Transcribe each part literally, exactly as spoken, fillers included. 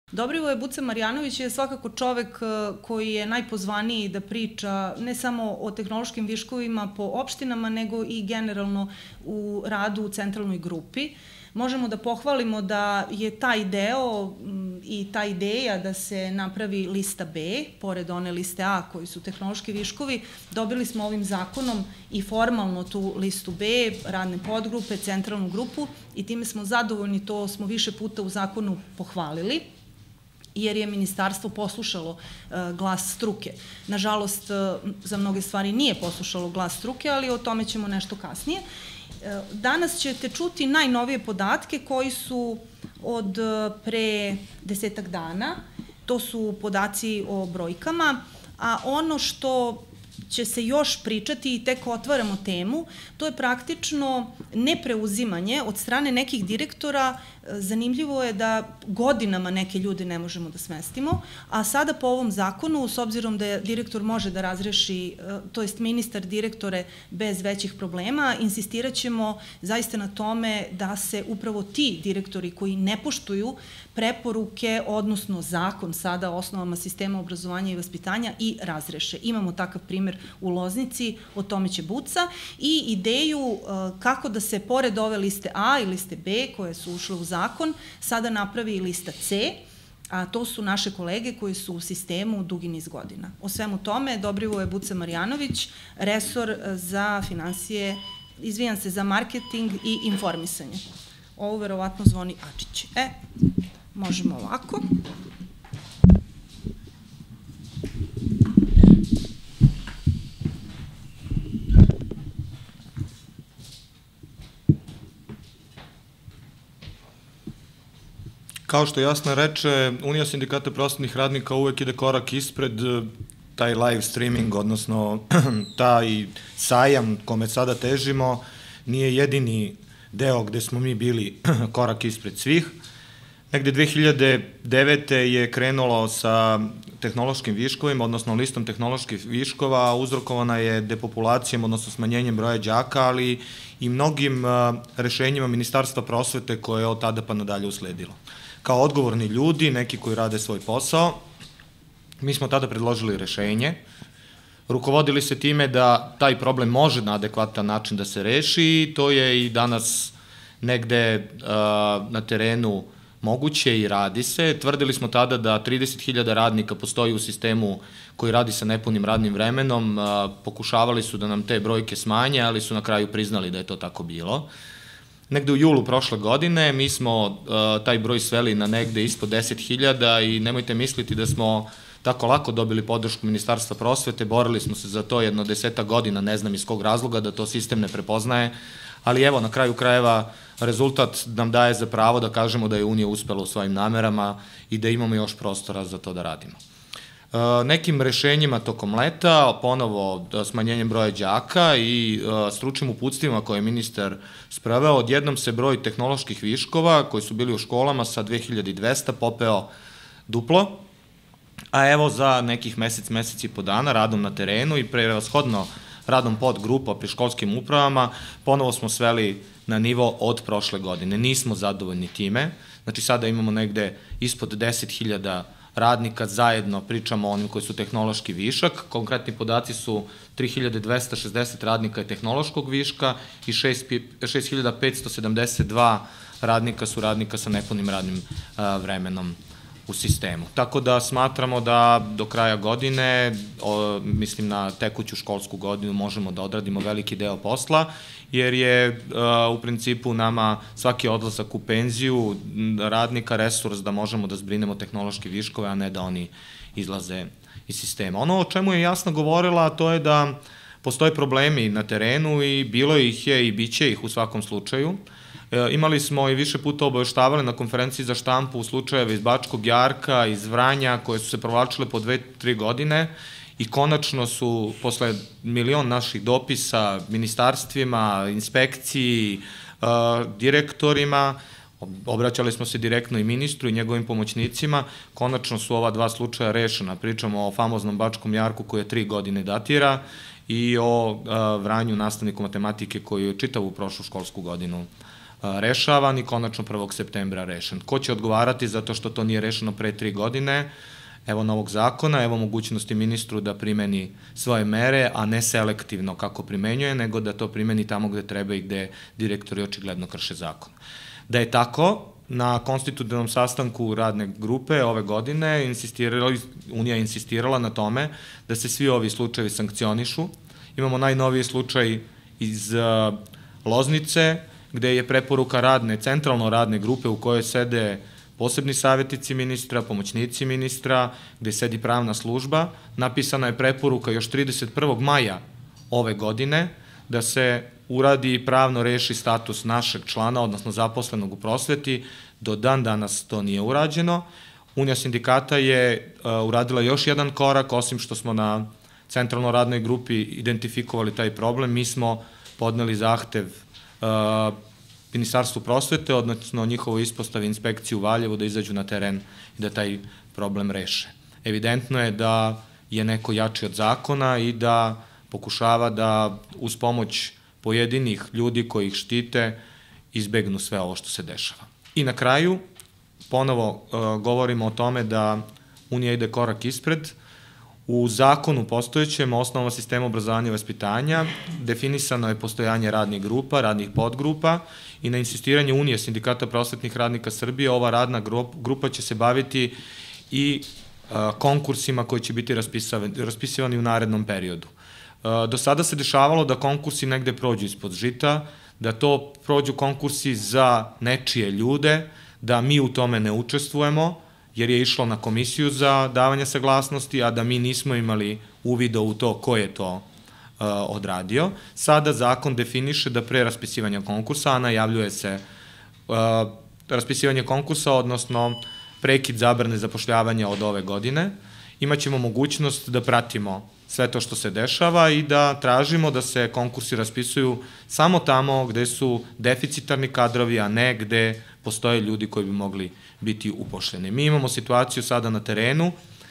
Dobrivoje Buca Marjanović je svakako čovek koji je najpozvaniji da priča ne samo o tehnološkim viškovima po opštinama, nego i generalno u radu u centralnoj grupi. Možemo da pohvalimo da je taj deo i ta ideja da se napravi lista B, pored one liste A koji su tehnološki viškovi, dobili smo ovim zakonom i formalno tu listu B, radne podgrupe, centralnu grupu i time smo zadovoljni, to smo više puta u zakonu pohvalili, jer je ministarstvo poslušalo glas struke. Nažalost, za mnoge stvari nije poslušalo glas struke, ali o tome ćemo nešto kasnije. Danas ćete čuti najnovije podatke koji su od pre desetak dana. To su podaci o brojkama, a ono što će se još pričati i tek otvaramo temu, to je praktično nepreuzimanje od strane nekih direktora. Zanimljivo je da godinama neke ljude ne možemo da smestimo, a sada po ovom zakonu, s obzirom da direktor može da razreši, to jest ministar direktore bez većih problema, insistirat ćemo zaista na tome da se upravo ti direktori koji ne poštuju preporuke, odnosno zakon sada o osnovama sistema obrazovanja i vaspitanja i razreše. Imamo takav primer u Loznici, o tome će Buca, i ideju kako da se pored ove liste A i liste B koje su ušle u zakon, sada napravi i lista C, a to su naše kolege koji su u sistemu dugi niz godina. O svemu tome Dobrivoje Buca Marjanović, resor za finansije, izvijam se, za marketing i informisanje. Ovo verovatno zvoni Ačić. E, možemo ovako. Kao što jasno reče, Unija sindikata prosvetnih radnika uvek ide korak ispred, taj live streaming, odnosno taj sajam kome sada težimo, nije jedini deo gde smo mi bili korak ispred svih. Negde dve hiljade devete. je krenulo sa tehnološkim viškovima, odnosno listom tehnoloških viškova, uzrokovana je depopulacijom, odnosno smanjenjem broja đaka, ali i mnogim rešenjima Ministarstva prosvete koje je od tada pa nadalje usledilo. Kao odgovorni ljudi, neki koji rade svoj posao, mi smo tada predložili rešenje, rukovodili se time da taj problem može na adekvatan način da se reši i to je i danas negde na terenu moguće i radi se. Tvrdili smo tada da trideset hiljada radnika postoji u sistemu koji radi sa nepunim radnim vremenom, pokušavali su da nam te brojke smanje, ali su na kraju priznali da je to tako bilo. Negde u julu prošle godine mi smo taj broj sveli na negde ispod deset hiljada i nemojte misliti da smo tako lako dobili podršku Ministarstva prosvete, borili smo se za to jedno deseta godina, ne znam iz kog razloga, da to sistem ne prepoznaje, ali evo, na kraju krajeva, rezultat nam daje za pravo da kažemo da je Unija uspela u svojim namerama i da imamo još prostora za to da radimo. Nekim rešenjima tokom leta, ponovo smanjenjem broja đaka i stručnim uputstvima koje je ministar sproveo, odjednom se broj tehnoloških viškova koji su bili u školama sa dve hiljade dvesta popeo duplo, a evo za nekih mesec, mesec i po dana radom na terenu i prevashodno radom podgrupa pri školskim upravama, ponovo smo sveli na nivo od prošle godine. Nismo zadovoljni time, znači sada imamo negde ispod deset hiljada radnika, zajedno pričamo o onim koji su tehnološki višak, konkretni podaci su tri hiljade dvesta šezdeset radnika je tehnološkog viška i šest hiljada petsto sedamdeset dva radnika su radnika sa nepunim radnim vremenom u sistemu. Tako da smatramo da do kraja godine, mislim na tekuću školsku godinu, možemo da odradimo veliki deo posla, jer je u principu nama svaki odlazak u penziju radnika resurs da možemo da zbrinemo tehnološke viškove, a ne da oni izlaze iz sistema. Ono o čemu je jasno govorila, to je da postoje problemi na terenu i bilo ih je i bit će ih u svakom slučaju. Imali smo i više puta obaveštavali na konferenciji za štampu u slučajeve iz Bačkog Jarka, iz Vranja, koje su se provlačile po dve, tri godine i konačno su, posle milion naših dopisa ministarstvima, inspekciji, direktorima, obraćali smo se direktno i ministru i njegovim pomoćnicima, konačno su ova dva slučaja rešena. Pričamo o famoznom Bačkom Jarku koji je tri godine datira i o Vranju nastavniku matematike koji je čitavu prošlu školsku godinu rešavan i konačno prvog septembra rešen. Ko će odgovarati zato što to nije rešeno pre tri godine? Evo novog zakona, evo mogućnosti ministru da primeni svoje mere, a ne selektivno kako primenjuje, nego da to primeni tamo gde treba i gde direktori očigledno krše zakon. Da je tako, na konstitutivnom sastanku radne grupe ove godine Unija je insistirala na tome da se svi ovi slučajevi sankcionišu. Imamo najnoviji slučaj iz Loznice, gde je preporuka radne, centralno radne grupe u kojoj sede posebni savjetnici ministra, pomoćnici ministra, gde sedi pravna služba. Napisana je preporuka još trideset prvog maja ove godine da se uradi i pravno reši status našeg člana, odnosno zaposlenog u prosveti. Do dan danas to nije urađeno. Unija sindikata je uradila još jedan korak, osim što smo na centralno radnoj grupi identifikovali taj problem. Mi smo podneli zahtev Ministarstvu prosvete, odnosno njihovo ispostavi inspekciju u Valjevu da izađu na teren i da taj problem reše. Evidentno je da je neko jači od zakona i da pokušava da uz pomoć pojedinih ljudi koji ih štite izbegnu sve ovo što se dešava. I na kraju, ponovo govorimo o tome da Unija ide korak ispred. U zakonu postojećem osnovama sistema obrazovanja i vaspitanja definisano je postojanje radnih grupa, radnih podgrupa i na insistiranje Unije sindikata prosvetnih radnika Srbije ova radna grupa će se baviti i konkursima koji će biti raspisivani u narednom periodu. Do sada se dešavalo da konkursi negde prođu ispod žita, da to prođu konkursi za nečije ljude, da mi u tome ne učestvujemo, jer je išlo na komisiju za davanje saglasnosti, a da mi nismo imali uvida u to ko je to odradio. Sada zakon definiše da pre raspisivanja konkursa, a najavljuje se raspisivanje konkursa, odnosno prekid zabrane zapošljavanja od ove godine, imaćemo mogućnost da pratimo sve to što se dešava i da tražimo da se konkursi raspisuju samo tamo gde su deficitarni kadrovi, a ne gde postoje ljudi koji bi mogli biti upošljeni. Mi imamo situaciju sada na terenu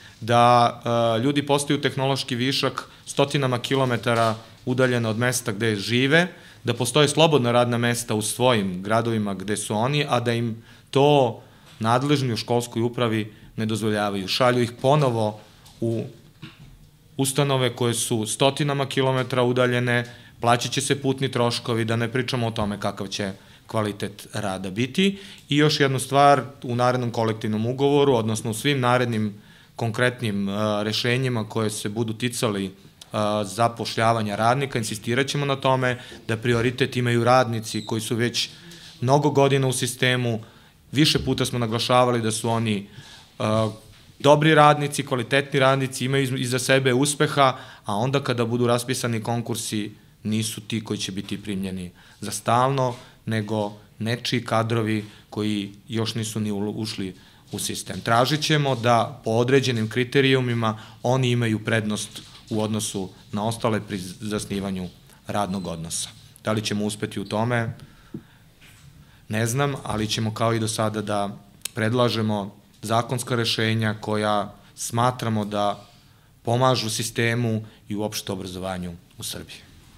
da ljudi postaju tehnološki višak stotinama kilometara udaljeno od mesta gde žive, da postoje slobodna radna mesta u svojim gradovima gde su oni, a da im to nadležni u školskoj upravi ne dozvoljavaju. Šalju ih ponovo u ustanove koje su stotinama kilometara udaljene, plaćat će se putni troškovi, da ne pričamo o tome kakav će kvalitet rada biti. I još jednu stvar, u narednom kolektivnom ugovoru, odnosno u svim narednim konkretnim rešenjima koje se budu ticali zapošljavanja radnika, insistirat ćemo na tome da prioritet imaju radnici koji su već mnogo godina u sistemu. Više puta smo naglašavali da su oni dobri radnici, kvalitetni radnici, imaju iza sebe uspeha, a onda kada budu raspisani konkursi nisu ti koji će biti primljeni za stalno, nego nečiji kadrovi koji još nisu ni ušli u sistem. Tražit ćemo da po određenim kriterijumima oni imaju prednost u odnosu na ostale pri zasnivanju radnog odnosa. Da li ćemo uspeti u tome? Ne znam, ali ćemo kao i do sada da predlažemo zakonska rešenja koja smatramo da pomažu sistemu i uopšte obrazovanju u Srbiji.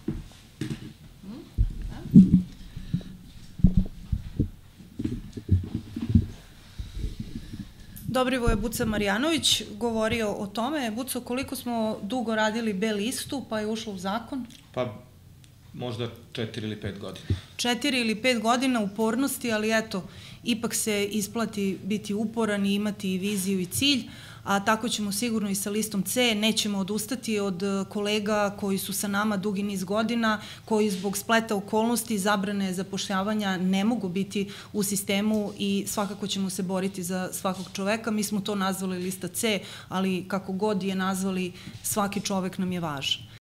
Dobrivoje Buca Marjanović govorio o tome. Buco, koliko smo dugo radili B listu pa je ušlo u zakon? Pa možda četiri ili pet godina. Četiri ili pet godina upornosti, ali eto, ipak se isplati biti uporan i imati i viziju i cilj, a tako ćemo sigurno i sa listom C. Nećemo odustati od kolega koji su sa nama dugi niz godina, koji zbog spleta okolnosti i zabrane zapošljavanja ne mogu biti u sistemu i svakako ćemo se boriti za svakog čoveka. Mi smo to nazvali lista C, ali kako god je nazvali, svaki čovek nam je važan.